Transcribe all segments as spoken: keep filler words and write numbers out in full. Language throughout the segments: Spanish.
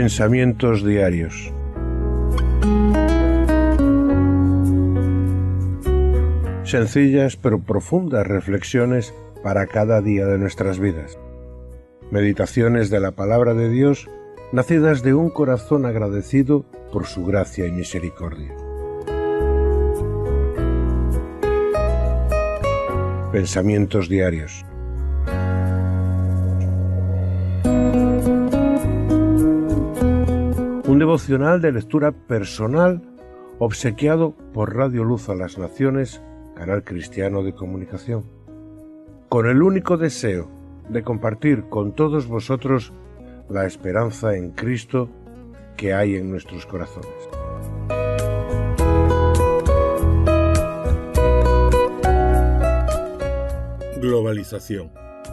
Pensamientos diarios. Sencillas pero profundas reflexiones para cada día de nuestras vidas. Meditaciones de la palabra de Dios, nacidas de un corazón agradecido por su gracia y misericordia. Pensamientos diarios. Un devocional de lectura personal obsequiado por Radio Luz a las Naciones, canal cristiano de comunicación, con el único deseo de compartir con todos vosotros la esperanza en Cristo que hay en nuestros corazones. Globalización.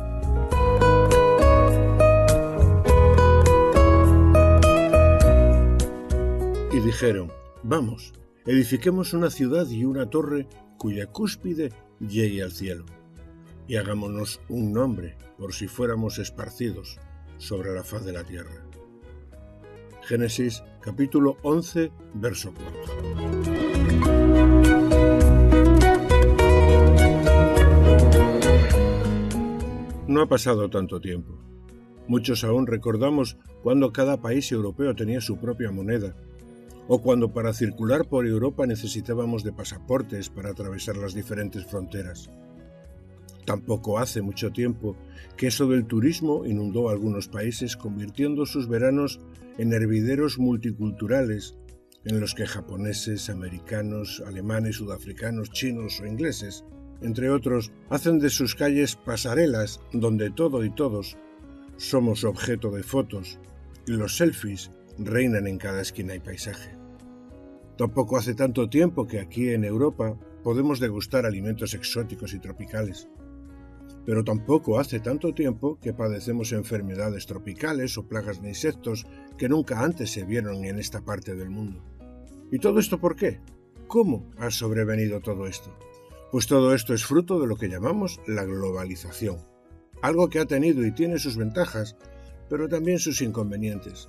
Y dijeron: vamos, edifiquemos una ciudad y una torre cuya cúspide llegue al cielo, y hagámonos un nombre por si fuéramos esparcidos sobre la faz de la tierra. Génesis capítulo once, verso cuatro. No ha pasado tanto tiempo. Muchos aún recordamos cuando cada país europeo tenía su propia moneda, o cuando para circular por Europa necesitábamos de pasaportes para atravesar las diferentes fronteras. Tampoco hace mucho tiempo que eso del turismo inundó algunos países, convirtiendo sus veranos en hervideros multiculturales, en los que japoneses, americanos, alemanes, sudafricanos, chinos o ingleses, entre otros, hacen de sus calles pasarelas donde todo y todos somos objeto de fotos, y los selfies reinan en cada esquina y paisaje. Tampoco hace tanto tiempo que aquí en Europa podemos degustar alimentos exóticos y tropicales. Pero tampoco hace tanto tiempo que padecemos enfermedades tropicales o plagas de insectos que nunca antes se vieron en esta parte del mundo. ¿Y todo esto por qué? ¿Cómo ha sobrevenido todo esto? Pues todo esto es fruto de lo que llamamos la globalización, algo que ha tenido y tiene sus ventajas, pero también sus inconvenientes.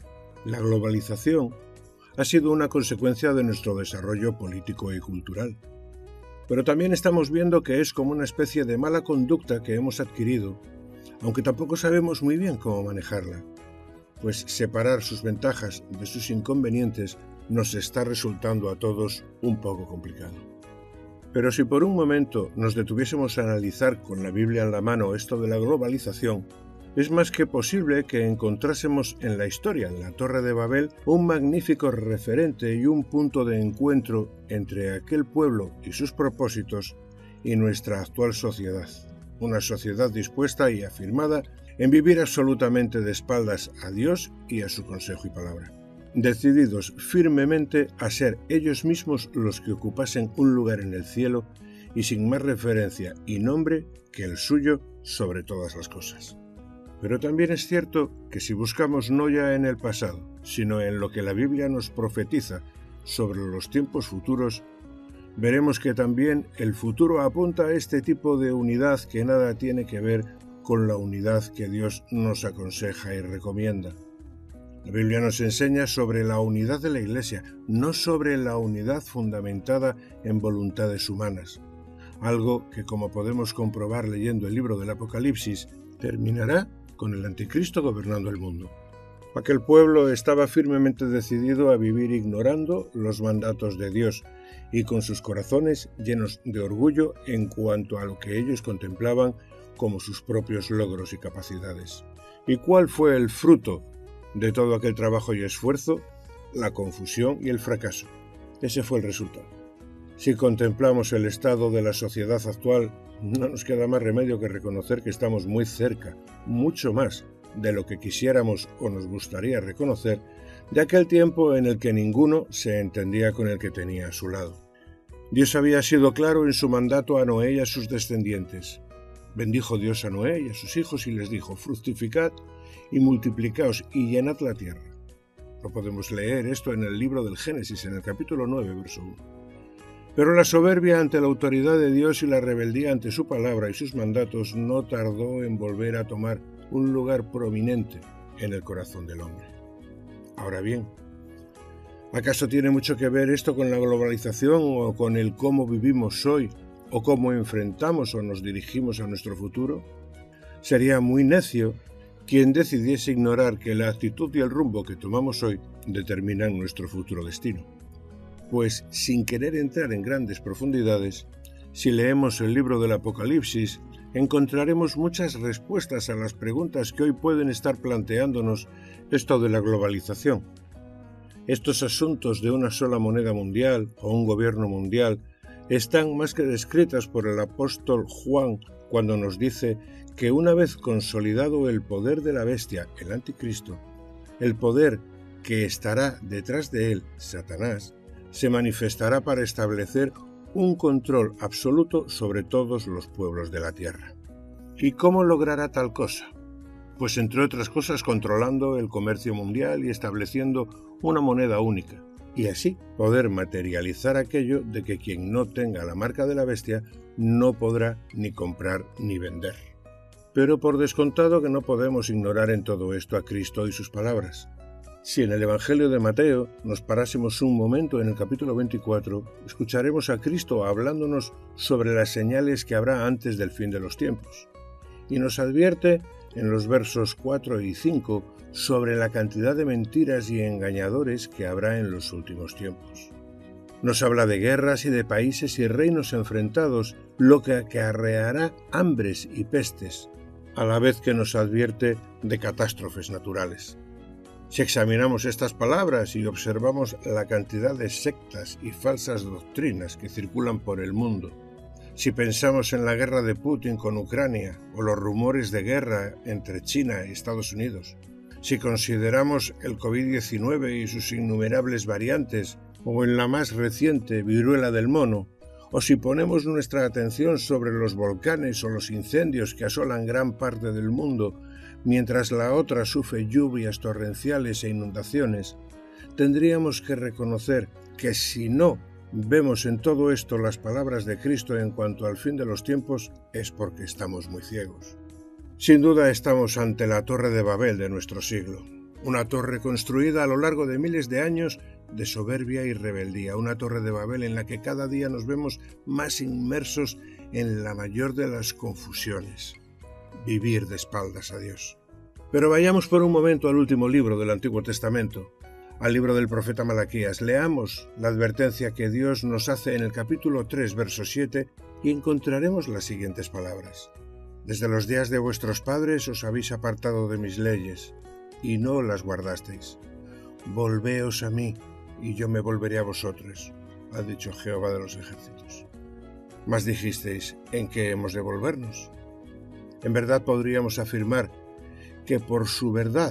La globalización ha sido una consecuencia de nuestro desarrollo político y cultural. Pero también estamos viendo que es como una especie de mala conducta que hemos adquirido, aunque tampoco sabemos muy bien cómo manejarla, pues separar sus ventajas de sus inconvenientes nos está resultando a todos un poco complicado. Pero si por un momento nos detuviésemos a analizar con la Biblia en la mano esto de la globalización, es más que posible que encontrásemos en la historia de la Torre de Babel un magnífico referente y un punto de encuentro entre aquel pueblo y sus propósitos y nuestra actual sociedad. Una sociedad dispuesta y afirmada en vivir absolutamente de espaldas a Dios y a su consejo y palabra. Decididos firmemente a ser ellos mismos los que ocupasen un lugar en el cielo y sin más referencia y nombre que el suyo sobre todas las cosas. Pero también es cierto que si buscamos no ya en el pasado, sino en lo que la Biblia nos profetiza sobre los tiempos futuros, veremos que también el futuro apunta a este tipo de unidad que nada tiene que ver con la unidad que Dios nos aconseja y recomienda. La Biblia nos enseña sobre la unidad de la Iglesia, no sobre la unidad fundamentada en voluntades humanas, algo que, como podemos comprobar leyendo el libro del Apocalipsis, terminará con el anticristo gobernando el mundo. Aquel pueblo estaba firmemente decidido a vivir ignorando los mandatos de Dios y con sus corazones llenos de orgullo en cuanto a lo que ellos contemplaban como sus propios logros y capacidades. ¿Y cuál fue el fruto de todo aquel trabajo y esfuerzo? La confusión y el fracaso. Ese fue el resultado. Si contemplamos el estado de la sociedad actual, no nos queda más remedio que reconocer que estamos muy cerca, mucho más de lo que quisiéramos o nos gustaría reconocer, de aquel tiempo en el que ninguno se entendía con el que tenía a su lado. Dios había sido claro en su mandato a Noé y a sus descendientes. Bendijo Dios a Noé y a sus hijos y les dijo: fructificad y multiplicaos y llenad la tierra. No podemos leer esto en el libro del Génesis, en el capítulo nueve, verso uno. Pero la soberbia ante la autoridad de Dios y la rebeldía ante su palabra y sus mandatos no tardó en volver a tomar un lugar prominente en el corazón del hombre. Ahora bien, ¿acaso tiene mucho que ver esto con la globalización o con el cómo vivimos hoy o cómo enfrentamos o nos dirigimos a nuestro futuro? Sería muy necio quien decidiese ignorar que la actitud y el rumbo que tomamos hoy determinan nuestro futuro destino. Pues, sin querer entrar en grandes profundidades, si leemos el libro del Apocalipsis, encontraremos muchas respuestas a las preguntas que hoy pueden estar planteándonos esto de la globalización. Estos asuntos de una sola moneda mundial o un gobierno mundial están más que descritas por el apóstol Juan cuando nos dice que una vez consolidado el poder de la bestia, el anticristo, el poder que estará detrás de él, Satanás, se manifestará para establecer un control absoluto sobre todos los pueblos de la tierra. ¿Y cómo logrará tal cosa? Pues entre otras cosas controlando el comercio mundial y estableciendo una moneda única, y así poder materializar aquello de que quien no tenga la marca de la bestia no podrá ni comprar ni vender. Pero por descontado que no podemos ignorar en todo esto a Cristo y sus palabras. Si en el Evangelio de Mateo nos parásemos un momento en el capítulo veinticuatro, escucharemos a Cristo hablándonos sobre las señales que habrá antes del fin de los tiempos. Y nos advierte en los versos cuatro y cinco sobre la cantidad de mentiras y engañadores que habrá en los últimos tiempos. Nos habla de guerras y de países y reinos enfrentados, lo que acarreará hambres y pestes, a la vez que nos advierte de catástrofes naturales. Si examinamos estas palabras y observamos la cantidad de sectas y falsas doctrinas que circulan por el mundo, si pensamos en la guerra de Putin con Ucrania o los rumores de guerra entre China y Estados Unidos, si consideramos el COVID diecinueve y sus innumerables variantes, o en la más reciente viruela del mono, o si ponemos nuestra atención sobre los volcanes o los incendios que asolan gran parte del mundo, mientras la otra sufre lluvias torrenciales e inundaciones, tendríamos que reconocer que si no vemos en todo esto las palabras de Cristo en cuanto al fin de los tiempos, es porque estamos muy ciegos. Sin duda estamos ante la Torre de Babel de nuestro siglo, una torre construida a lo largo de miles de años de soberbia y rebeldía, una Torre de Babel en la que cada día nos vemos más inmersos en la mayor de las confusiones, vivir de espaldas a Dios. Pero vayamos por un momento al último libro del Antiguo Testamento, al libro del profeta Malaquías. Leamos la advertencia que Dios nos hace en el capítulo tres, verso siete, y encontraremos las siguientes palabras. Desde los días de vuestros padres os habéis apartado de mis leyes, y no las guardasteis. Volveos a mí, y yo me volveré a vosotros, ha dicho Jehová de los ejércitos. Mas dijisteis, ¿en qué hemos de volvernos? En verdad podríamos afirmar que por su verdad,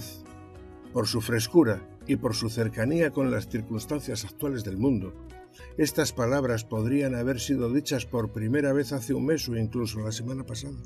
por su frescura y por su cercanía con las circunstancias actuales del mundo, estas palabras podrían haber sido dichas por primera vez hace un mes o incluso la semana pasada.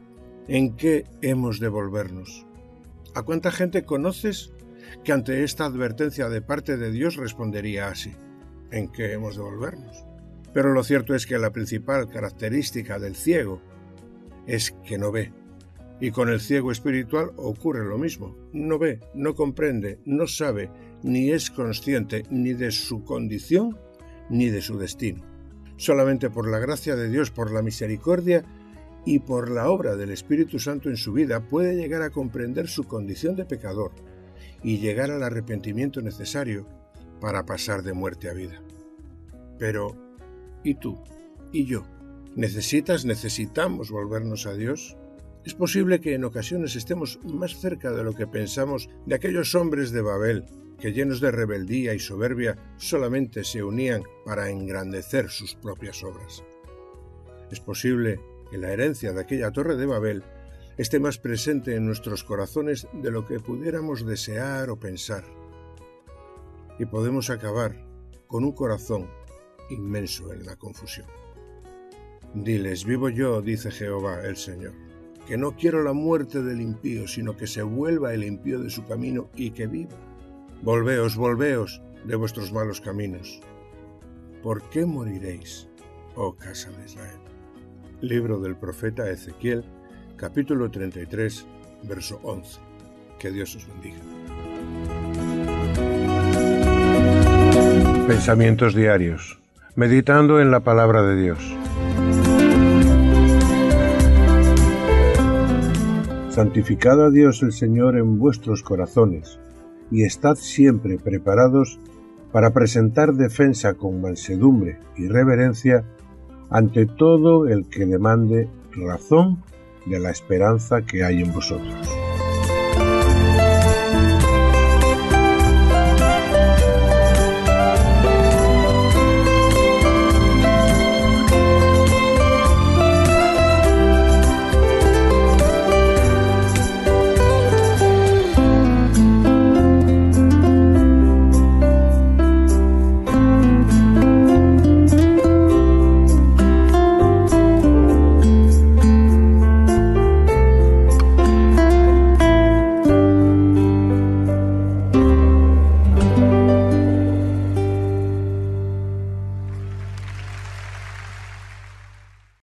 ¿En qué hemos de volvernos? ¿A cuánta gente conoces que ante esta advertencia de parte de Dios respondería así? ¿En qué hemos de volvernos? Pero lo cierto es que la principal característica del ciego es que no ve. Y con el ciego espiritual ocurre lo mismo. No ve, no comprende, no sabe, ni es consciente ni de su condición ni de su destino. Solamente por la gracia de Dios, por la misericordia y por la obra del Espíritu Santo en su vida puede llegar a comprender su condición de pecador y llegar al arrepentimiento necesario para pasar de muerte a vida. Pero, ¿y tú? ¿Y yo? ¿Necesitas, necesitamos volvernos a Dios? Es posible que en ocasiones estemos más cerca de lo que pensamos de aquellos hombres de Babel que, llenos de rebeldía y soberbia, solamente se unían para engrandecer sus propias obras. Es posible que la herencia de aquella Torre de Babel esté más presente en nuestros corazones de lo que pudiéramos desear o pensar. Y podemos acabar con un corazón inmenso en la confusión. Diles, vivo yo, dice Jehová el Señor, que no quiero la muerte del impío, sino que se vuelva el impío de su camino y que viva. Volveos, volveos de vuestros malos caminos. ¿Por qué moriréis, oh casa de Israel? Libro del profeta Ezequiel, capítulo treinta y tres, verso once. Que Dios os bendiga. Pensamientos diarios, meditando en la palabra de Dios. Santificad a Dios el Señor en vuestros corazones, y estad siempre preparados para presentar defensa con mansedumbre y reverencia ante todo el que demande razón de la esperanza que hay en vosotros.